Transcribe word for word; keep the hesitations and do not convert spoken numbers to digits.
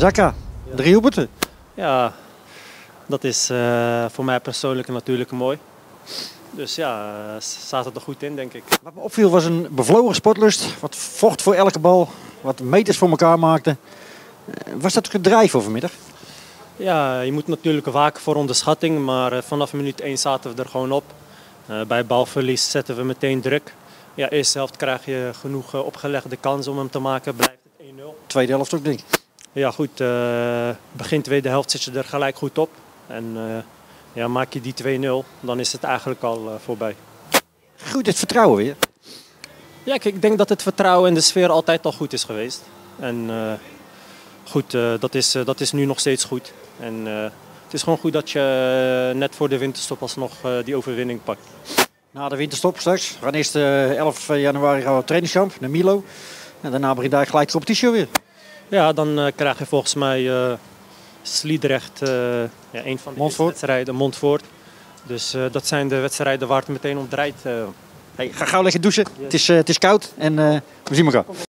Zaka, drie doelpunten. Ja, dat is uh, voor mij persoonlijk natuurlijk mooi. Dus ja, uh, staat er goed in, denk ik. Wat me opviel was een bevlogen sportlust, wat vocht voor elke bal, wat meters voor elkaar maakte. Uh, was dat gedrijf voor vanmiddag? Ja, je moet natuurlijk waken voor onderschatting, maar uh, vanaf minuut één zaten we er gewoon op. Uh, bij balverlies zetten we meteen druk. Ja, eerste helft krijg je genoeg uh, opgelegde kansen om hem te maken, blijft het één nul. Tweede helft ook, denk ik. Ja goed, uh, begin tweede helft zit je er gelijk goed op. En uh, ja, maak je die twee nul, dan is het eigenlijk al uh, voorbij. Goed, het vertrouwen weer. Ja, ik denk dat het vertrouwen en de sfeer altijd al goed is geweest. En uh, goed, uh, dat, is, uh, dat is nu nog steeds goed. En uh, het is gewoon goed dat je uh, net voor de winterstop alsnog uh, die overwinning pakt. Na de winterstop straks, we gaan eerst uh, elf januari gaan we op trainingskamp naar Milo. En daarna begint daar gelijk de competitie weer. Ja, dan uh, krijg je volgens mij uh, Sliedrecht, uh, ja, een van de Montfort. wedstrijden, Montfort. Dus uh, dat zijn de wedstrijden waar het meteen om draait. Uh. Hey, ga gauw lekker douchen, yes. het, is, uh, het is koud en uh, we zien elkaar.